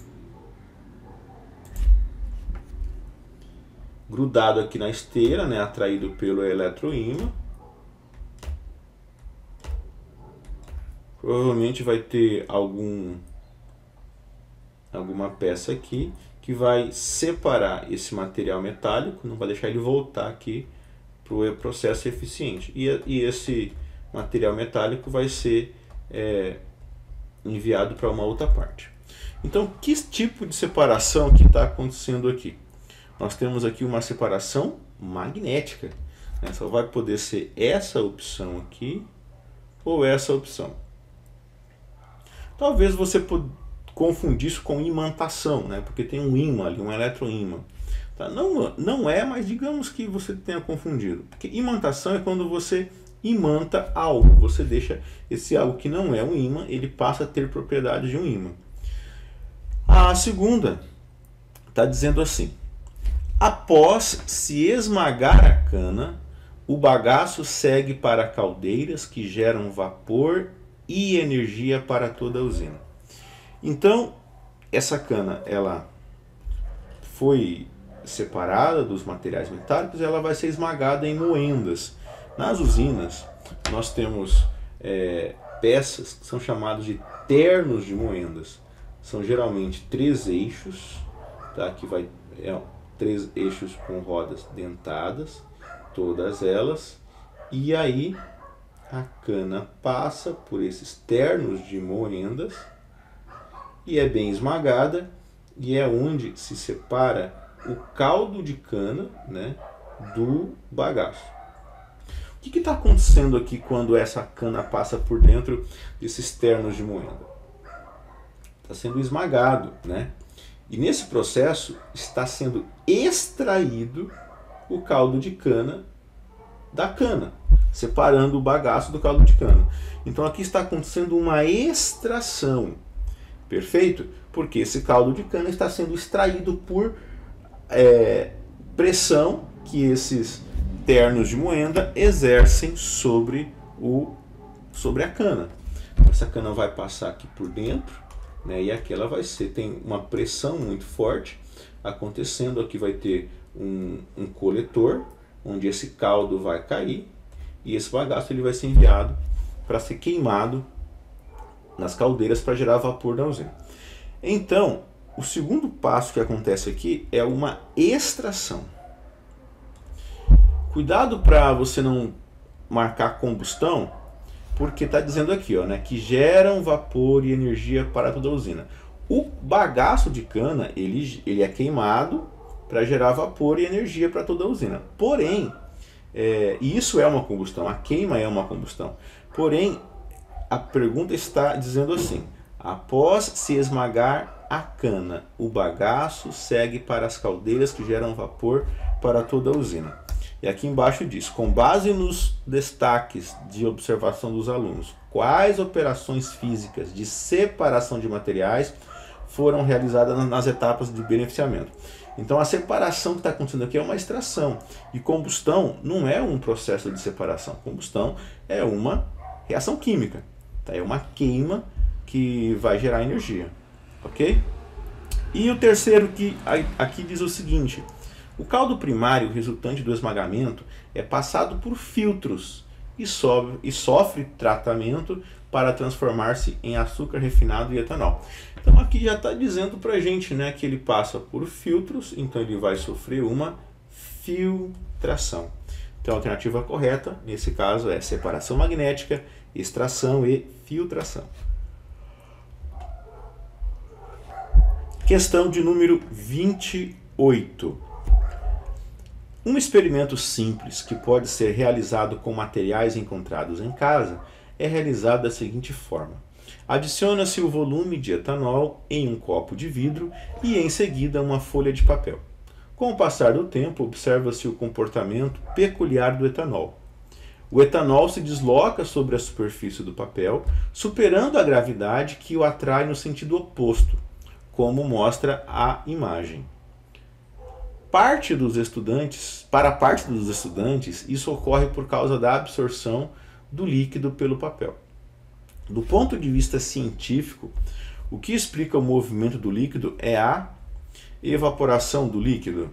grudado aqui na esteira, né, atraído pelo eletroímã. Provavelmente vai ter algum alguma peça aqui que vai separar esse material metálico, não vai deixar ele voltar aqui para o processo eficiente. E, e esse material metálico vai ser é, enviado para uma outra parte. Então, que tipo de separação que está acontecendo aqui? Nós temos aqui uma separação magnética, né? Só vai poder ser essa opção aqui ou essa opção. Talvez você confundir isso com imantação, né? Porque tem um ímã ali, um eletroímã. Tá? Não, não é, mas digamos que você tenha confundido. Porque imantação é quando você imanta algo, você deixa esse algo que não é um ímã, ele passa a ter propriedades de um ímã. A segunda está dizendo assim: após se esmagar a cana, o bagaço segue para caldeiras que geram vapor e energia para toda a usina. Então, essa cana ela foi separada dos materiais metálicos, ela vai ser esmagada em moendas. Nas usinas, nós temos é, peças que são chamadas de ternos de moendas. São geralmente três eixos, tá? Que vai, é, três eixos com rodas dentadas, todas elas, e aí a cana passa por esses ternos de moendas e é bem esmagada, e é onde se separa o caldo de cana, né, do bagaço. O que está acontecendo aqui quando essa cana passa por dentro desses ternos de moenda? Está sendo esmagado, né? E nesse processo está sendo extraído o caldo de cana da cana, separando o bagaço do caldo de cana. Então aqui está acontecendo uma extração, perfeito? Porque esse caldo de cana está sendo extraído por é, pressão que esses ternos de moenda exercem sobre, o, sobre a cana. Essa cana vai passar aqui por dentro, né, e aqui ela vai ser, tem uma pressão muito forte acontecendo. Aqui vai ter um, um coletor, onde esse caldo vai cair, e esse bagaço ele vai ser enviado para ser queimado nas caldeiras para gerar vapor da usina. Então, o segundo passo que acontece aqui é uma extração. Cuidado para você não marcar combustão, porque está dizendo aqui, ó, né, que geram vapor e energia para toda a usina. O bagaço de cana, ele, ele é queimado para gerar vapor e energia para toda a usina. Porém, é, isso é uma combustão, a queima é uma combustão. Porém, a pergunta está dizendo assim: após se esmagar a cana, o bagaço segue para as caldeiras que geram vapor para toda a usina. E aqui embaixo diz: com base nos destaques de observação dos alunos, quais operações físicas de separação de materiais foram realizadas nas etapas de beneficiamento. Então a separação que está acontecendo aqui é uma extração. E combustão não é um processo de separação. Combustão é uma reação química. Tá? É uma queima que vai gerar energia. Ok? E o terceiro que aqui diz o seguinte: o caldo primário resultante do esmagamento é passado por filtros e, sobe, e sofre tratamento para transformar-se em açúcar refinado e etanol. Então aqui já está dizendo para a gente, né, que ele passa por filtros, então ele vai sofrer uma filtração. Então a alternativa correta, nesse caso, é separação magnética, extração e filtração. Questão de número vinte e oito. Um experimento simples que pode ser realizado com materiais encontrados em casa é realizado da seguinte forma: adiciona-se o volume de etanol em um copo de vidro e em seguida uma folha de papel. Com o passar do tempo, observa-se o comportamento peculiar do etanol. O etanol se desloca sobre a superfície do papel, superando a gravidade que o atrai no sentido oposto, como mostra a imagem. Parte dos estudantes, para parte dos estudantes, isso ocorre por causa da absorção do líquido pelo papel. Do ponto de vista científico, o que explica o movimento do líquido é a evaporação do líquido?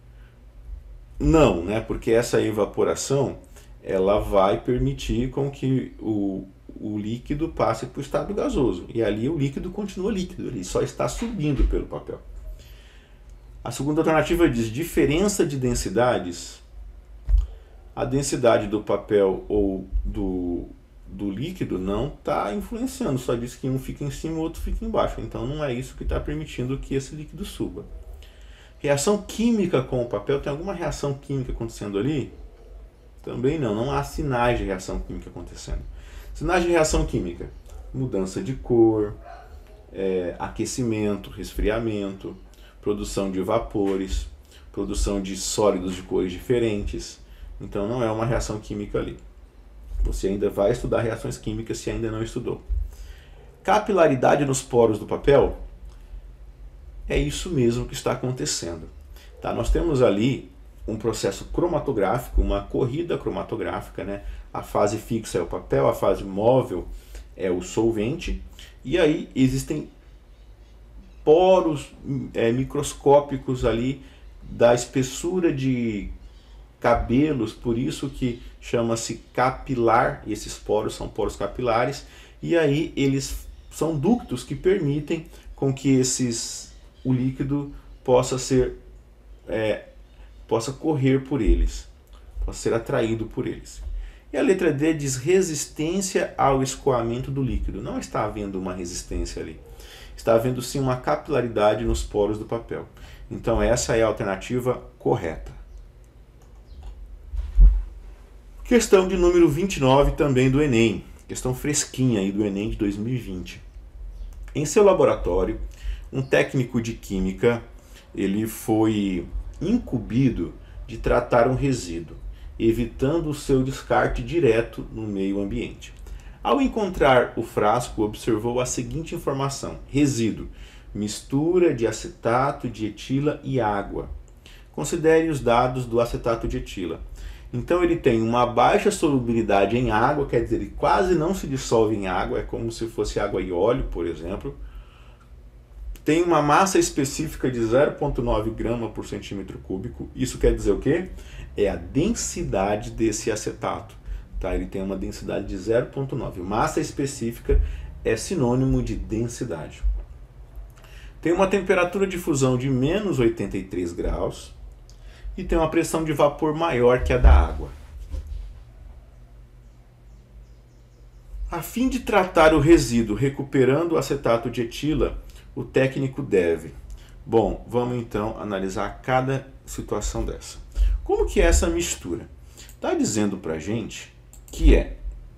Não, né? Porque essa evaporação ela vai permitir com que o, o líquido passe para o estado gasoso. E ali o líquido continua líquido, ele só está subindo pelo papel. A segunda alternativa diz diferença de densidades. A densidade do papel ou do, do líquido não está influenciando, só diz que um fica em cima e o outro fica embaixo. Então não é isso que está permitindo que esse líquido suba. Reação química com o papel, tem alguma reação química acontecendo ali? Também não, não há sinais de reação química acontecendo. Sinais de reação química: mudança de cor, é, aquecimento, resfriamento, produção de vapores, produção de sólidos de cores diferentes. Então não é uma reação química ali. Você ainda vai estudar reações químicas se ainda não estudou. Capilaridade nos poros do papel? É isso mesmo que está acontecendo. Tá? Nós temos ali um processo cromatográfico, uma corrida cromatográfica, né? A fase fixa é o papel, a fase móvel é o solvente, e aí existem poros é, microscópicos ali da espessura de cabelos, por isso que chama-se capilar, e esses poros são poros capilares, e aí eles são ductos que permitem com que esses, o líquido possa ser é, possa correr por eles, possa ser atraído por eles. E a letra D diz resistência ao escoamento do líquido. Não está havendo uma resistência ali. Está havendo sim uma capilaridade nos poros do papel. Então essa é a alternativa correta. Questão de número vinte e nove também do Enem. Questão fresquinha aí do Enem de dois mil e vinte. Em seu laboratório, um técnico de química ele foi incumbido de tratar um resíduo, evitando o seu descarte direto no meio ambiente. Ao encontrar o frasco, observou a seguinte informação: resíduo, mistura de acetato de etila e água. Considere os dados do acetato de etila. Então ele tem uma baixa solubilidade em água, quer dizer, ele quase não se dissolve em água, é como se fosse água e óleo, por exemplo. Tem uma massa específica de zero vírgula nove gramas por centímetro cúbico. Isso quer dizer o quê? É a densidade desse acetato. Tá? Ele tem uma densidade de zero vírgula nove. Massa específica é sinônimo de densidade. Tem uma temperatura de fusão de menos oitenta e três graus e tem uma pressão de vapor maior que a da água. A fim de tratar o resíduo recuperando o acetato de etila, o técnico deve? Bom, vamos então analisar cada situação dessa. Como que é essa mistura? Está dizendo para a gente que é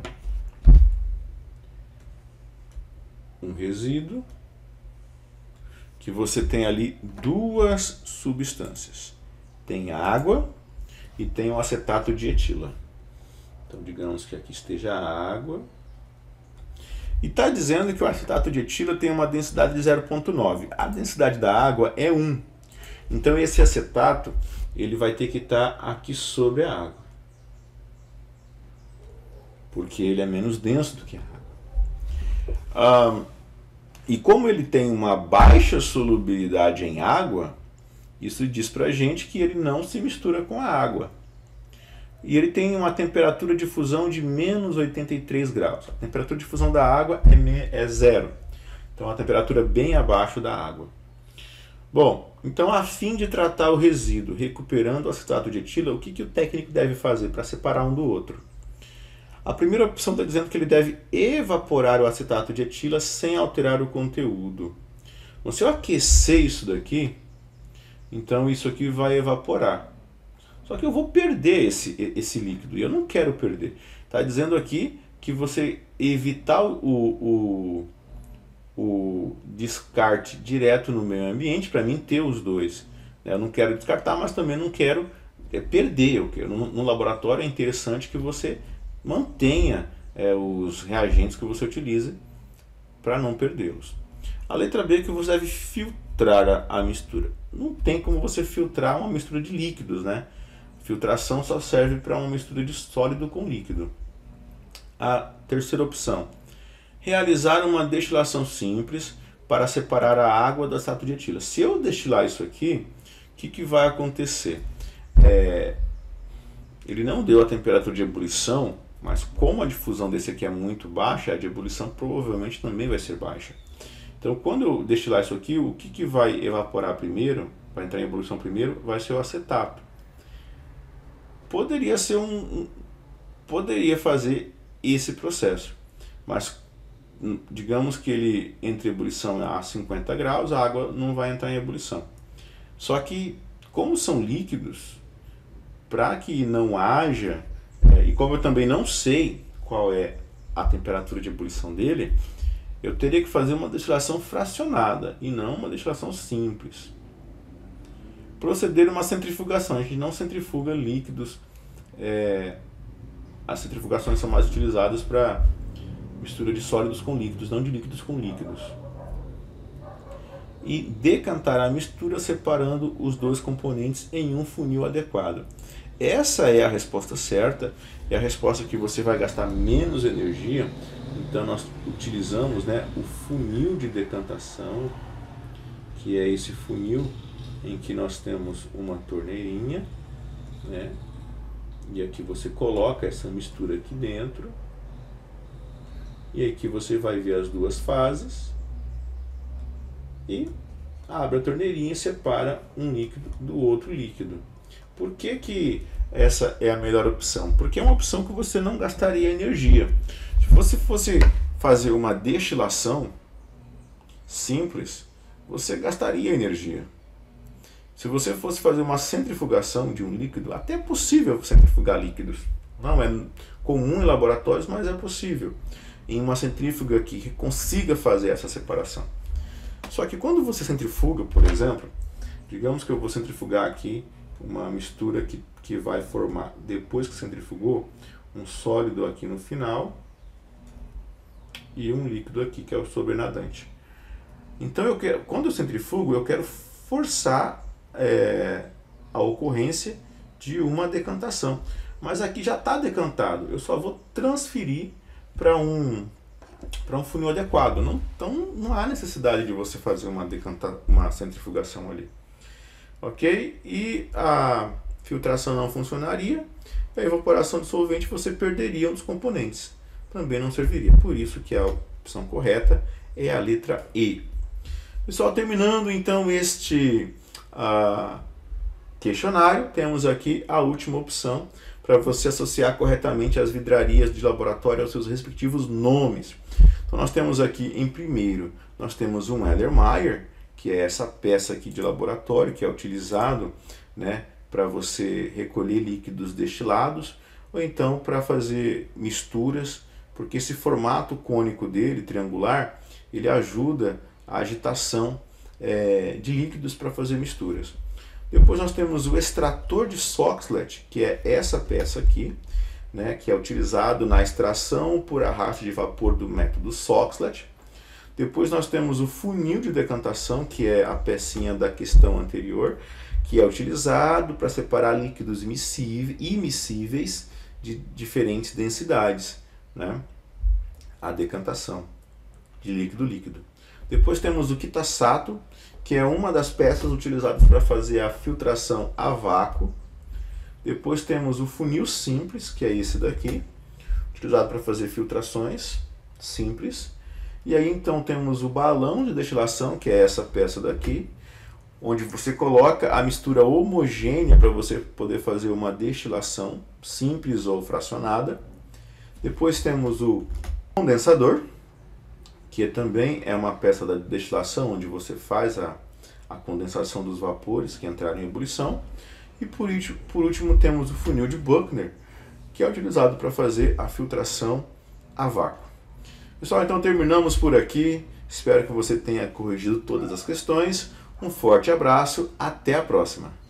um resíduo que você tem ali duas substâncias. Tem água e tem o acetato de etila. Então, digamos que aqui esteja a água. E está dizendo que o acetato de etila tem uma densidade de zero vírgula nove. A densidade da água é um. Então, esse acetato ele vai ter que estar aqui sobre a água. Porque ele é menos denso do que a água. Ah, e como ele tem uma baixa solubilidade em água, isso diz pra gente que ele não se mistura com a água. E ele tem uma temperatura de fusão de menos oitenta e três graus. A temperatura de fusão da água é zero. Então, a temperatura bem abaixo da água. Bom, então, a fim de tratar o resíduo recuperando o acetato de etila, o que, que o técnico deve fazer para separar um do outro? A primeira opção está dizendo que ele deve evaporar o acetato de etila sem alterar o conteúdo. Bom, se eu aquecer isso daqui, então isso aqui vai evaporar. Só que eu vou perder esse, esse líquido, e eu não quero perder. Está dizendo aqui que você evitar o, o, o descarte direto no meio ambiente, para mim ter os dois. Eu não quero descartar, mas também não quero perder. Eu quero, no, no laboratório é interessante que você mantenha é, os reagentes que você utiliza para não perdê-los. A letra B é que você deve filtrar a, a mistura. Não tem como você filtrar uma mistura de líquidos, né? Filtração só serve para uma mistura de sólido com líquido. A terceira opção, realizar uma destilação simples para separar a água do acetato de etila. Se eu destilar isso aqui, o que, que vai acontecer? É, ele não deu a temperatura de ebulição, mas como a difusão desse aqui é muito baixa, a de ebulição provavelmente também vai ser baixa. Então, quando eu destilar isso aqui, o que, que vai evaporar primeiro, vai entrar em ebulição primeiro, vai ser o acetato. Poderia ser um, um poderia fazer esse processo, mas digamos que ele entre ebulição a cinquenta graus, a água não vai entrar em ebulição. Só que, como são líquidos, para que não haja, é, e como eu também não sei qual é a temperatura de ebulição dele, eu teria que fazer uma destilação fracionada e não uma destilação simples. Proceder uma centrifugação. A gente não centrifuga líquidos. É, as centrifugações são mais utilizadas para mistura de sólidos com líquidos, não de líquidos com líquidos. E decantar a mistura separando os dois componentes em um funil adequado. Essa é a resposta certa, é a resposta que você vai gastar menos energia. Então nós utilizamos, né, o funil de decantação, que é esse funil em que nós temos uma torneirinha, né, e aqui você coloca essa mistura aqui dentro, e aqui você vai ver as duas fases, e abre a torneirinha e separa um líquido do outro líquido. Por que que essa é a melhor opção? Porque é uma opção que você não gastaria energia. Se você fosse fazer uma destilação simples, você gastaria energia. Se você fosse fazer uma centrifugação de um líquido, até é possível centrifugar líquidos. Não é comum em laboratórios, mas é possível. Em uma centrífuga que consiga fazer essa separação. Só que quando você centrifuga, por exemplo, digamos que eu vou centrifugar aqui uma mistura que, que vai formar, depois que centrifugou, um sólido aqui no final e um líquido aqui, que é o sobrenadante. Então, eu quero, quando eu centrifugo, eu quero forçar é, a ocorrência de uma decantação. Mas aqui já está decantado, eu só vou transferir para um, para um funil adequado. Não, então, não há necessidade de você fazer uma, decanta, uma centrifugação ali. Ok? E a filtração não funcionaria, a evaporação do solvente você perderia um dos componentes. Também não serviria. Por isso que a opção correta é a letra E. Pessoal, terminando então este uh, questionário, temos aqui a última opção para você associar corretamente as vidrarias de laboratório aos seus respectivos nomes. Então nós temos aqui em primeiro, nós temos um Erlenmeyer, que é essa peça aqui de laboratório, que é utilizado, né, para você recolher líquidos destilados, ou então para fazer misturas, porque esse formato cônico dele, triangular, ele ajuda a agitação é, de líquidos para fazer misturas. Depois nós temos o extrator de Soxhlet, que é essa peça aqui, né, que é utilizado na extração por arrasto de vapor do método Soxhlet. Depois nós temos o funil de decantação, que é a pecinha da questão anterior, que é utilizado para separar líquidos imissíveis de diferentes densidades, né? A decantação de líquido-líquido. Depois temos o Kitasato, que é uma das peças utilizadas para fazer a filtração a vácuo. Depois temos o funil simples, que é esse daqui, utilizado para fazer filtrações simples. E aí então temos o balão de destilação, que é essa peça daqui, onde você coloca a mistura homogênea para você poder fazer uma destilação simples ou fracionada. Depois temos o condensador, que também é uma peça da destilação, onde você faz a, a condensação dos vapores que entraram em ebulição. E por último, por último temos o funil de Buchner, que é utilizado para fazer a filtração a vácuo. Pessoal, então terminamos por aqui. Espero que você tenha corrigido todas as questões. Um forte abraço, até a próxima!